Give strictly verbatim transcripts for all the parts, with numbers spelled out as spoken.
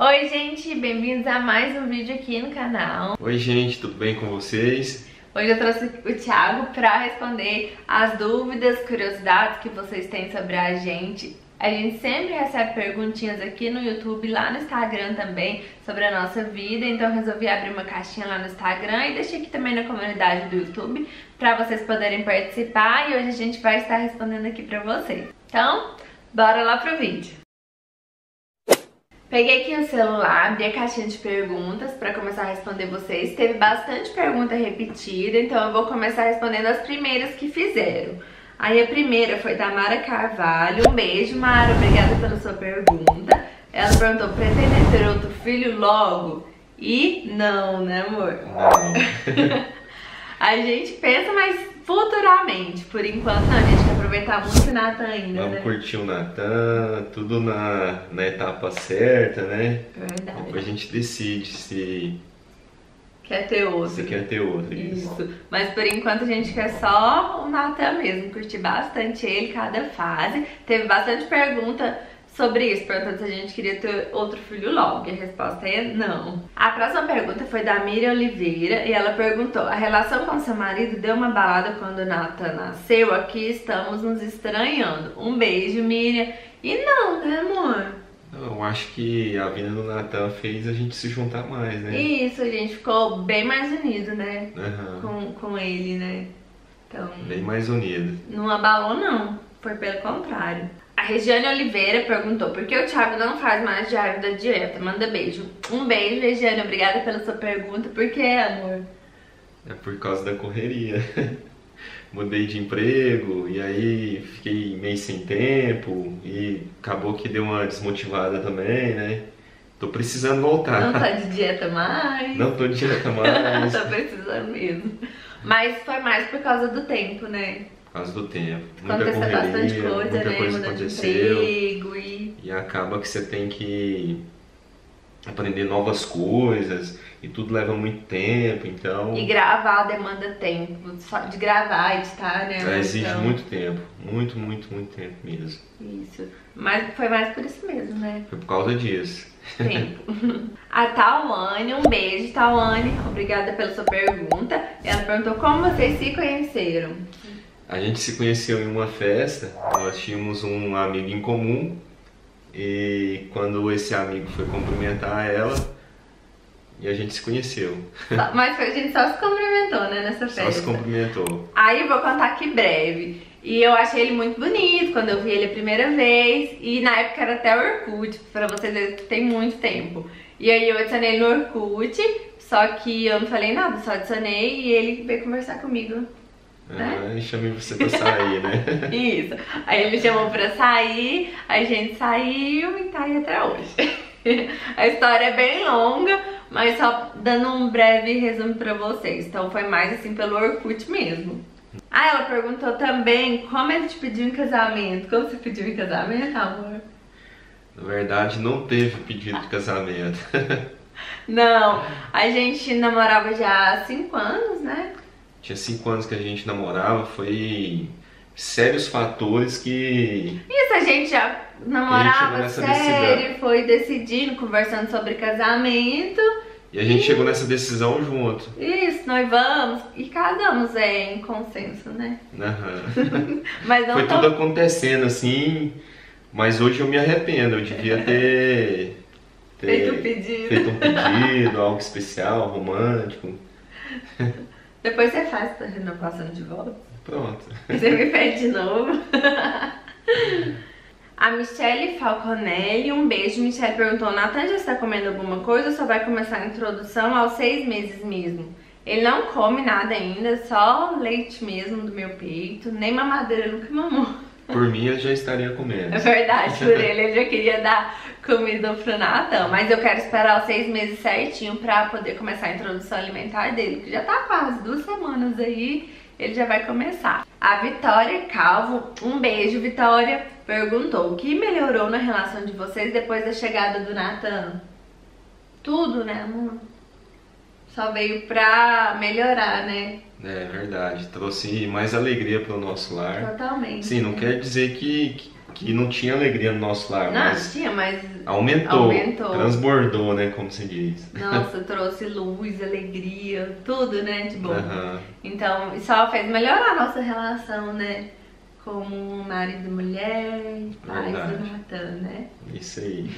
Oi gente, bem-vindos a mais um vídeo aqui no canal. Oi gente, tudo bem com vocês? Hoje eu trouxe o Thiago para responder as dúvidas, curiosidades que vocês têm sobre a gente. A gente sempre recebe perguntinhas aqui no YouTube, lá no Instagram também, sobre a nossa vida. Então eu resolvi abrir uma caixinha lá no Instagram e deixei aqui também na comunidade do YouTube para vocês poderem participar. E hoje a gente vai estar respondendo aqui para vocês. Então, bora lá pro vídeo. Peguei aqui o celular, abri a caixinha de perguntas para começar a responder vocês. Teve bastante pergunta repetida, então eu vou começar respondendo as primeiras que fizeram. Aí a primeira foi da Mara Carvalho. Um beijo, Mara, obrigada pela sua pergunta. Ela perguntou, pretende ter outro filho logo? E não, né amor? Não. A gente pensa, mas futuramente, por enquanto não, a gente quer aproveitar muito o Natan ainda, Vamos né? curtir o Natan, tudo na, na etapa certa, né? Verdade. Depois a gente decide se, Quer ter outro. se quer ter outro. Isso. Mas por enquanto a gente quer só o Natan mesmo, curtir bastante ele, cada fase. Teve bastante pergunta sobre isso, perguntando se a gente queria ter outro filho logo, e a resposta é não. A próxima pergunta foi da Miriam Oliveira, e ela perguntou: a relação com seu marido deu uma balada quando o Natan nasceu? Aqui estamos nos estranhando. Um beijo, Miriam. E não, né amor? Eu acho que a vinda do Natan fez a gente se juntar mais, né? Isso, a gente ficou bem mais unido, né? Uhum. Com, com ele, né? Então, Bem mais unido. não abalou não, foi pelo contrário. A Regiane Oliveira perguntou por que o Thiago não faz mais diário da dieta. Manda beijo. Um beijo, Regiane, obrigada pela sua pergunta. Por que, amor? É por causa da correria. Mudei de emprego e aí fiquei meio sem tempo e acabou que deu uma desmotivada também, né? Tô precisando voltar. Não tá de dieta mais? Não tô de dieta mais. Tá precisando mesmo. Mas foi mais por causa do tempo, né? Por causa do tempo. Muita Aconteceu correria, bastante coisa, muita né? coisa Mudando de aconteceu. emprego e... E acaba que você tem que aprender novas coisas e tudo leva muito tempo, então... E gravar demanda tempo, só de gravar, editar, né? É, exige Então, muito tempo, muito, muito, muito tempo mesmo. isso. Mas foi mais por isso mesmo, né? Foi por causa disso. Tempo. A Tawane, um beijo, Tawane, obrigada pela sua pergunta. Ela perguntou como vocês se conheceram. A gente se conheceu em uma festa, nós tínhamos um amigo em comum e quando esse amigo foi cumprimentar ela, e a gente se conheceu. Só, mas a gente só se cumprimentou, né, nessa festa. Só se cumprimentou. Aí eu vou contar aqui breve. E eu achei ele muito bonito quando eu vi ele a primeira vez. E na época era até o Orkut, pra vocês verem que tem muito tempo. E aí eu adicionei no Orkut, só que eu não falei nada, só adicionei e ele veio conversar comigo. Ah, e chamei você pra sair, né? Isso. Aí ele me chamou pra sair, a gente saiu e tá aí até hoje. A história é bem longa, mas só dando um breve resumo pra vocês. Então foi mais assim pelo Orkut mesmo. Ah, ela perguntou também como ele te pediu em casamento. Como você pediu em casamento, amor? Na verdade, não teve pedido de casamento. Não, a gente namorava já há cinco anos, né? Tinha cinco anos que a gente namorava, foi sérios fatores que... Isso, a gente já namorava nessa sério, decisão. foi decidindo, conversando sobre casamento. E a gente chegou nessa decisão junto. Isso, noivamos e casamos, é, em consenso, né? Uhum. Mas não Foi tão... tudo acontecendo assim, mas hoje eu me arrependo, eu devia ter, ter Feito um pedido. feito um pedido, algo especial, romântico. Depois você faz pra renovação de volta. Pronto. Você me pede de novo. A Michelle Falconelli, um beijo. Michelle perguntou: Natan já está comendo alguma coisa ou só vai começar a introdução aos seis meses mesmo? Ele não come nada ainda, só leite mesmo do meu peito, nem mamadeira nunca mamou. Por mim eu já estaria comendo. É verdade, por ele ele já queria dar comida pro Natan, mas eu quero esperar os seis meses certinho pra poder começar a introdução alimentar dele, que já tá quase duas semanas aí, ele já vai começar. A Vitória Calvo, um beijo, Vitória, perguntou: o que melhorou na relação de vocês depois da chegada do Natan? Tudo, né, amor? Só veio pra melhorar, né? É verdade, trouxe mais alegria para o nosso lar. Totalmente. Sim, não quer dizer que, que que não tinha alegria no nosso lar, Não, mas tinha, mas aumentou, aumentou. transbordou, né, como se diz. Nossa, trouxe luz, alegria, tudo, né, de bom. Aham. Então, só fez melhorar a nossa relação, né, como marido e mulher, pais Verdade. do Natan, né. Isso aí.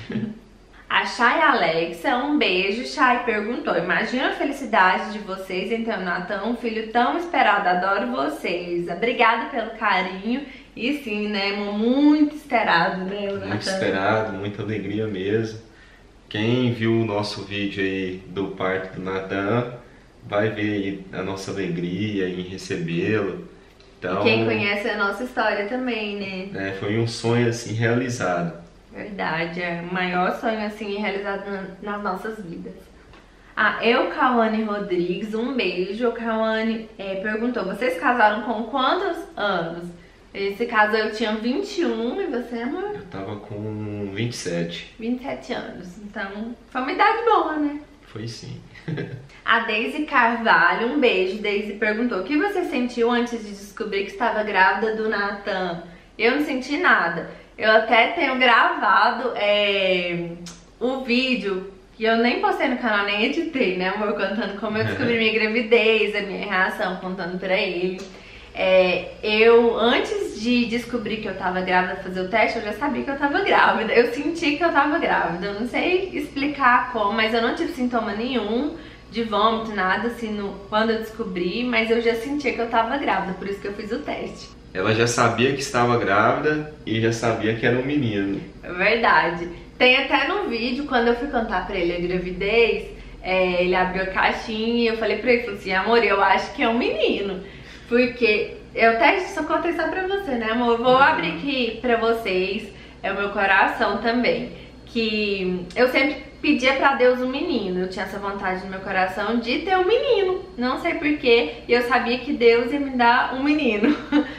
A Chay Alexa, um beijo. Chay perguntou: imagina a felicidade de vocês em ter o Natan, um filho tão esperado, adoro vocês. Obrigada pelo carinho. E sim, né, muito esperado, né, o Natan. Muito esperado, muita alegria mesmo. Quem viu o nosso vídeo aí do parto do Natan vai ver aí a nossa alegria em recebê-lo. Então, E quem conhece a nossa história também, né? né, foi um sonho assim realizado. Verdade, é o maior sonho assim realizado na- nas nossas vidas. Ah, eu, Cauane Rodrigues, um beijo. Cauane é, perguntou: vocês casaram com quantos anos? Esse caso eu tinha vinte e um e você, amor? Eu tava com vinte e sete. vinte e sete anos. Então, foi uma idade boa, né? Foi sim. A Deise Carvalho, um beijo. Deise perguntou: o que você sentiu antes de descobrir que estava grávida do Natan? Eu não senti nada. Eu até tenho gravado é, o vídeo que eu nem postei no canal, nem editei, né, amor? Contando como eu descobri minha gravidez, a minha reação, contando pra ele. É, eu, antes de descobrir que eu tava grávida, fazer o teste, eu já sabia que eu tava grávida. Eu senti que eu tava grávida. Eu não sei explicar como, mas eu não tive sintoma nenhum de vômito, nada assim, no, quando eu descobri, mas eu já sentia que eu tava grávida, por isso que eu fiz o teste. Ela já sabia que estava grávida e já sabia que era um menino. Verdade. Tem até no vídeo, quando eu fui contar pra ele a gravidez, é, ele abriu a caixinha e eu falei pra ele, falei assim: amor, eu acho que é um menino. Porque eu até só contei só pra você, né, amor? Eu vou abrir aqui pra vocês, é o meu coração também. Que eu sempre pedia pra Deus um menino. Eu tinha essa vontade no meu coração de ter um menino. Não sei porquê. E eu sabia que Deus ia me dar um menino.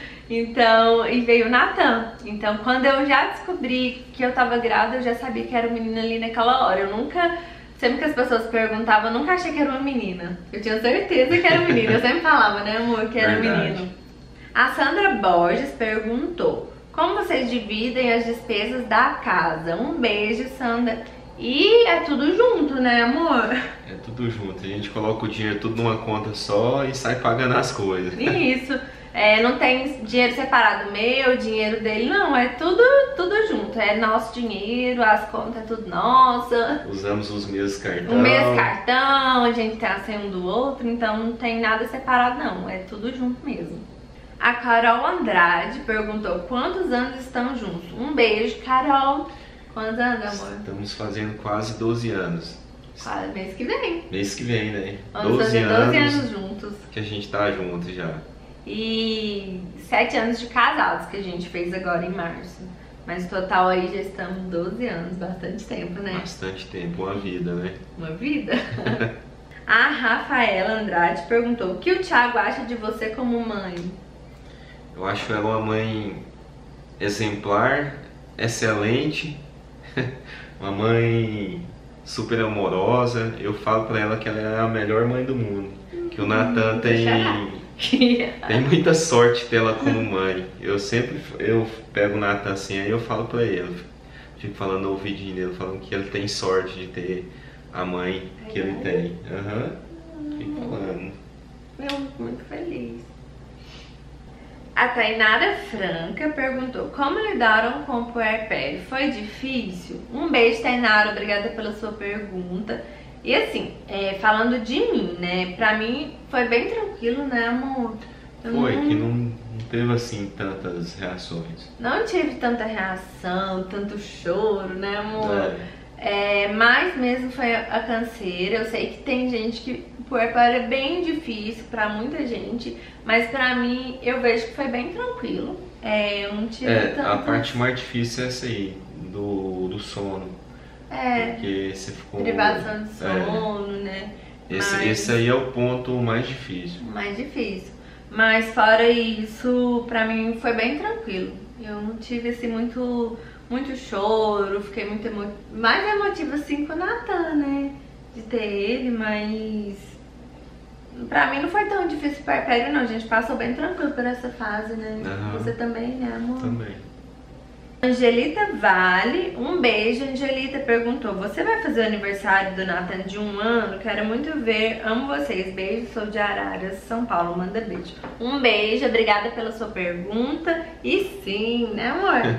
Então, e veio o Natan. Então, quando eu já descobri que eu tava grávida, eu já sabia que era um menino ali naquela hora. Eu nunca, sempre que as pessoas perguntavam, eu nunca achei que era uma menina. Eu tinha certeza que era um menino. Eu sempre falava, né, amor, que era um menino. A Sandra Borges perguntou: como vocês dividem as despesas da casa? Um beijo, Sandra. E é tudo junto, né, amor? É tudo junto. A gente coloca o dinheiro tudo numa conta só e sai pagando as coisas. Isso. É, não tem dinheiro separado meu, dinheiro dele, não, é tudo, tudo junto, é nosso dinheiro, as contas é tudo nossa. Usamos os mesmos cartões. O mesmo cartão, a gente tem a senha um do outro, então não tem nada separado não, é tudo junto mesmo. A Carol Andrade perguntou: quantos anos estão juntos? Um beijo, Carol. Quantos anos, amor? Estamos fazendo quase doze anos. Quase mês que vem. Mês que vem, né? Vamos fazer doze anos juntos. Que a gente tá junto já. E sete anos de casados que a gente fez agora em março. Mas total aí já estamos doze anos, bastante tempo, né? Bastante tempo, uma vida, né? Uma vida. A Rafaela Andrade perguntou: o que o Thiago acha de você como mãe? Eu acho ela uma mãe exemplar, excelente, uma mãe super amorosa. Eu falo pra ela que ela é a melhor mãe do mundo. Que o Natan tem... Tem muita sorte dela como mãe. Eu sempre eu pego o Natan assim, aí eu falo pra ele, fico falando no ouvidinho dele, falando que ele tem sorte de ter a mãe que ele tem. Aham, uhum. Fico falando. Eu muito feliz. A Tainara Franca perguntou: como lidaram com o puerpério? Foi difícil? Um beijo, Tainara, obrigada pela sua pergunta. E assim, é, falando de mim, né? Pra mim foi bem tranquilo, né, amor? Eu foi, não... que não, não teve assim tantas reações. Não tive tanta reação, tanto choro, né, amor? É. É, mas mesmo foi a canseira. Eu sei que tem gente que o puerpério é bem difícil pra muita gente, mas pra mim eu vejo que foi bem tranquilo. É, eu não tive é, tanto... a parte mais difícil é essa aí, do, do sono. É, porque você ficou... privação de sono, é. né? Esse, Mas... esse aí é o ponto mais difícil. Mais difícil. Mas fora isso, pra mim foi bem tranquilo. Eu não tive assim muito, muito choro, fiquei muito emo... mais emotiva assim com o Natan, né? De ter ele, mas pra mim não foi tão difícil o puerpério não, a gente passou bem tranquilo por essa fase, né? Uhum. Você também, né, amor? Também. Angelita Vale, um beijo. Angelita perguntou: você vai fazer o aniversário do Nathan de um ano? Quero muito ver, amo vocês. Beijo, sou de Araras, São Paulo, manda beijo. Um beijo, obrigada pela sua pergunta. E sim, né, amor?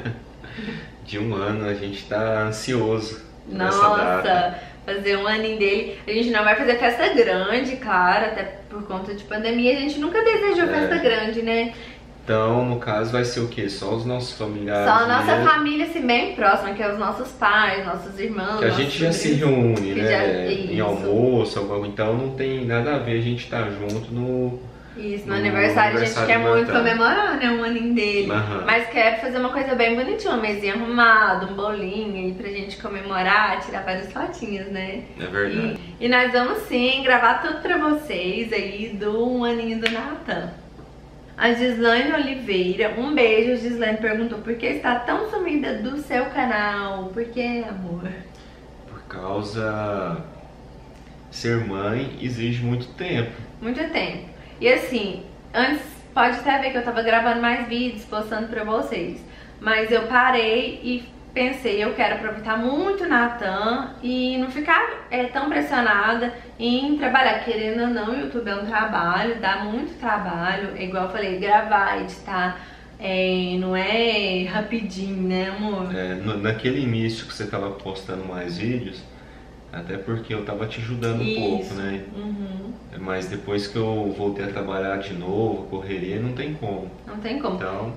De um ano, a gente tá ansioso nessa Nossa, data. fazer um aninho dele. A gente não vai fazer festa grande, claro, até por conta de pandemia. A gente nunca desejou É. festa grande, né? Então, no caso, vai ser o quê? Só os nossos familiares Só a nossa mesmo, família, assim, bem próxima, que é os nossos pais, nossos irmãos. que a nossos gente já se sobrinhos, reúne, que né? já- Em isso. almoço, alguma- então não tem nada a ver a gente estar junto no... Isso, no, No aniversário, a gente aniversário quer do muito Natal. comemorar, né, um aninho dele. Aham. Mas quero fazer uma coisa bem bonitinha, uma mesinha arrumada, um bolinho aí pra gente comemorar, tirar várias fotinhas, né? É verdade. E, e nós vamos sim gravar tudo pra vocês aí do um aninho do Nathan. A Gislaine Oliveira, um beijo. A Gislaine perguntou: por que está tão sumida do seu canal? Por que, amor? Por causa... Ser mãe exige muito tempo. Muito tempo. E assim, antes pode até ver que eu tava gravando mais vídeos, postando pra vocês. Mas eu parei e pensei, eu quero aproveitar muito o Nathan e não ficar é, tão pressionada em trabalhar. Querendo ou não, o YouTube é um trabalho, dá muito trabalho. É igual eu falei, gravar, editar, é, não é rapidinho, né, amor? É, no- naquele início que você estava postando mais vídeos, até porque eu estava te ajudando um Isso. pouco, né? Uhum. Mas depois que eu voltei a trabalhar de novo, correria, não tem como. Não tem como. Então,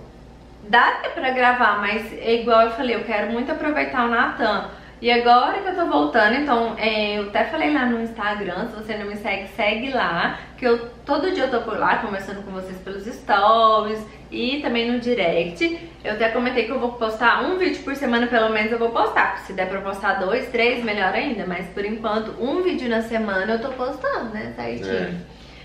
Dá até pra gravar, mas é igual eu falei, eu quero muito aproveitar o Nathan. E agora que eu tô voltando, então é, eu até falei lá no Instagram, se você não me segue, segue lá. Que eu todo dia eu tô por lá conversando com vocês pelos stories e também no direct. Eu até comentei que eu vou postar um vídeo por semana, pelo menos eu vou postar. Se der pra postar dois, três, melhor ainda. Mas por enquanto, um vídeo na semana eu tô postando, né, certinho.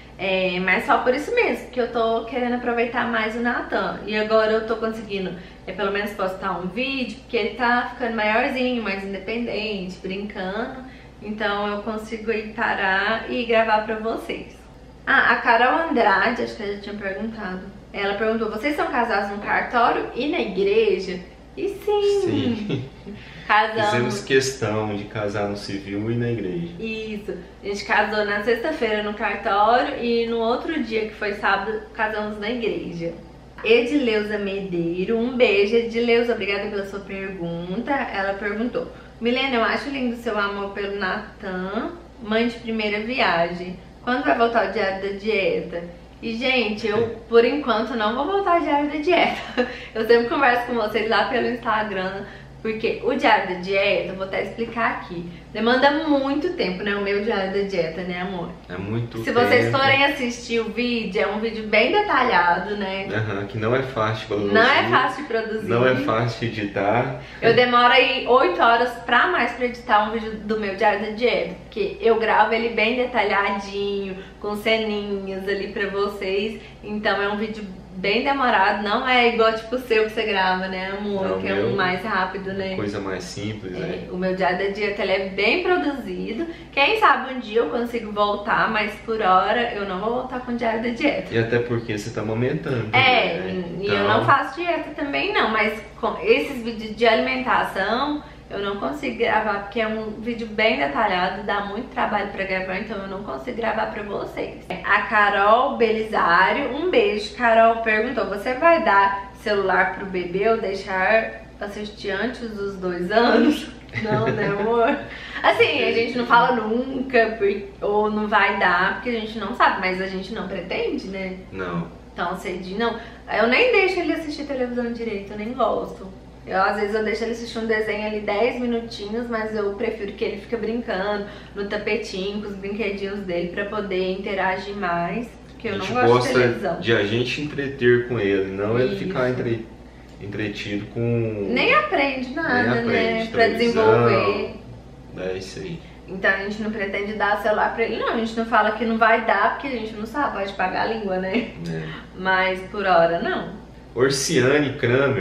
É, mas só por isso mesmo, que eu tô querendo aproveitar mais o Nathan. E agora eu tô conseguindo, é, pelo menos postar um vídeo, porque ele tá ficando maiorzinho, mais independente, brincando. Então eu consigo ir parar e gravar pra vocês. Ah, a Carol Andrade, acho que eu já tinha perguntado. Ela perguntou: vocês são casados no cartório e na igreja? E sim, sim. casamos. Fizemos questão de casar no civil e na igreja. Isso, a gente casou na sexta-feira no cartório e no outro dia, que foi sábado, casamos na igreja. Edileuza Medeiro, um beijo. Edileuza, obrigada pela sua pergunta. Ela perguntou: Milena, eu acho lindo seu amor pelo Nathan, mãe de primeira viagem. Quando vai voltar o diário da dieta? E, gente, eu, por enquanto, não vou voltar ao diário da dieta. Eu sempre converso com vocês lá pelo Instagram, porque o diário da dieta, eu vou até explicar aqui, demanda muito tempo, né? O meu diário da dieta, né, amor? É muito Se tempo. vocês forem assistir o vídeo, é um vídeo bem detalhado, né? Aham, que não é fácil de produzir. Não é fácil de produzir. Não é fácil de editar. Eu demoro aí oito horas pra mais pra editar um vídeo do meu diário da dieta, porque eu gravo ele bem detalhadinho, com ceninhas ali pra vocês. Então é um vídeo bem demorado, não é igual tipo o seu que você grava, né, amor? Não, que é meu- um mais rápido, né? Coisa mais simples, né? É, o meu diário da dieta ele é bem produzido. Quem sabe um dia eu consigo voltar, mas por hora eu não vou voltar com o diário da dieta. E até porque você tá amamentando. É, também, né? e eu Então, não faço dieta também não, mas com esses vídeos de alimentação eu não consigo gravar, porque é um vídeo bem detalhado, dá muito trabalho pra gravar, então eu não consigo gravar pra vocês. A Carol Belisário, um beijo. Carol perguntou: você vai dar celular pro bebê ou deixar assistir antes dos dois anos? Não, né, amor? Assim, a gente não fala nunca, por- ou não vai dar, porque a gente não sabe, mas a gente não pretende, né? Não. Tão cedinho, não. Eu nem deixo ele assistir televisão direito, eu nem gosto. Eu, às vezes eu deixo ele assistir um desenho ali dez minutinhos, mas eu prefiro que ele fique brincando no tapetinho, com os brinquedinhos dele, pra poder interagir mais, porque eu A não gente gosto de gosta televisão. de a gente entreter com ele, não ele Isso. ficar entre, entretido com... Nem aprende nada, Nem aprende, né? Pra televisão. desenvolver. É isso aí. Então a gente não pretende dar celular pra ele, não. A gente não fala que não vai dar, porque a gente não sabe, pode pagar a língua, né? É. Mas por hora, não. Orciane Kramer,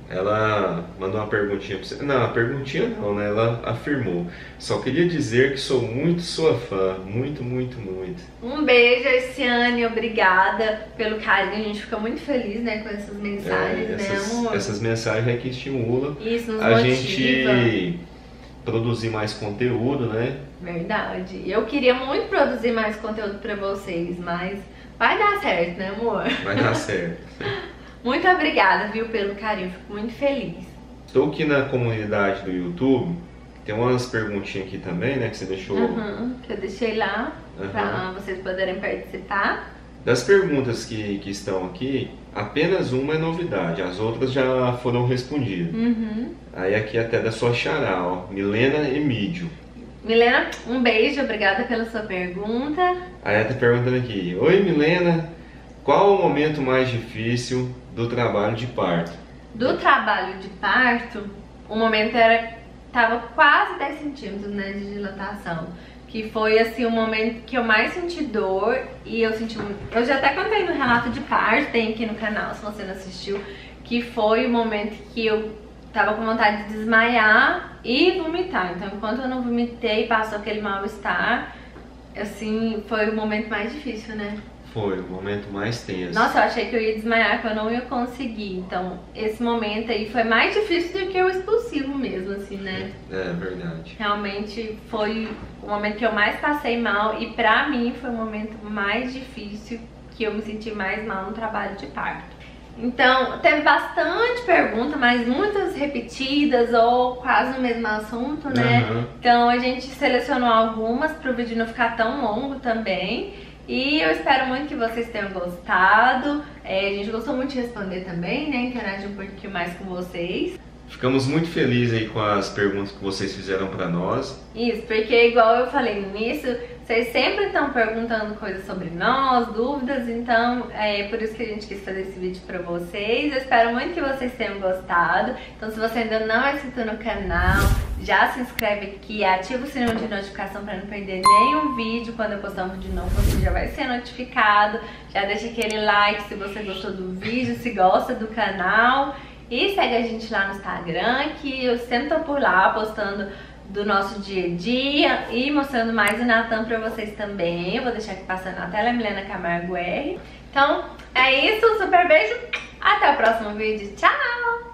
ela mandou uma perguntinha pra você. Não, a perguntinha não, né? Ela afirmou: só queria dizer que sou muito sua fã, muito, muito, muito. Um beijo, Essiane, obrigada pelo carinho, a gente fica muito feliz, né, com essas mensagens, É, essas, né, amor? essas mensagens é que estimulam Isso nos a motiva. gente produzir mais conteúdo, né? Verdade. Eu queria muito produzir mais conteúdo pra vocês, mas vai dar certo, né, amor? Vai dar certo. Muito obrigada, viu, pelo carinho, fico muito feliz. Estou aqui na comunidade do YouTube, tem umas perguntinhas aqui também, né, que você deixou. Uhum, que eu deixei lá Uhum. pra vocês poderem participar. Das perguntas que, que estão aqui, apenas uma é novidade, as outras já foram respondidas. Uhum. Aí aqui até da sua xará, ó, Milena Emídio. Milena, um beijo, obrigada pela sua pergunta. Aí ela tá perguntando aqui: oi Milena, qual o momento mais difícil do trabalho de parto? Do trabalho de parto, o momento era tava quase dez centímetros, né, de dilatação. Que foi assim o momento que eu mais senti dor e eu senti muito. Eu já até contei no relato de parto, tem aqui no canal se você não assistiu, que foi o momento que eu tava com vontade de desmaiar e vomitar. Então, enquanto eu não vomitei, passou aquele mal-estar, assim, foi o momento mais difícil, né? Foi o momento mais tenso. Nossa, eu achei que eu ia desmaiar, que eu não ia conseguir. Então, esse momento aí foi mais difícil do que o expulsivo mesmo, assim, né? É, verdade. Realmente foi o momento que eu mais passei mal e pra mim foi o momento mais difícil, que eu me senti mais mal no trabalho de parto. Então, teve bastante pergunta, mas muitas repetidas ou quase no mesmo assunto, né? Uhum. Então a gente selecionou algumas para o vídeo não ficar tão longo também. E eu espero muito que vocês tenham gostado. É, a gente gostou muito de responder também, né? Interagir um pouquinho mais com vocês. Ficamos muito felizes aí com as perguntas que vocês fizeram pra nós. Isso, porque igual eu falei no início, vocês sempre estão perguntando coisas sobre nós, dúvidas, então é por isso que a gente quis fazer esse vídeo pra vocês. Eu espero muito que vocês tenham gostado. Então se você ainda não é inscrito no canal, já se inscreve aqui, ativa o sininho de notificação pra não perder nenhum vídeo. Quando eu postar um vídeo novo, você já vai ser notificado. Já deixa aquele like se você gostou do vídeo, se gosta do canal. E segue a gente lá no Instagram, que eu sempre tô por lá postando do nosso dia a dia e mostrando mais o Natan pra vocês também. Eu vou deixar aqui passando na tela, Milena Camargo R. Então é isso, super beijo, até o próximo vídeo, tchau!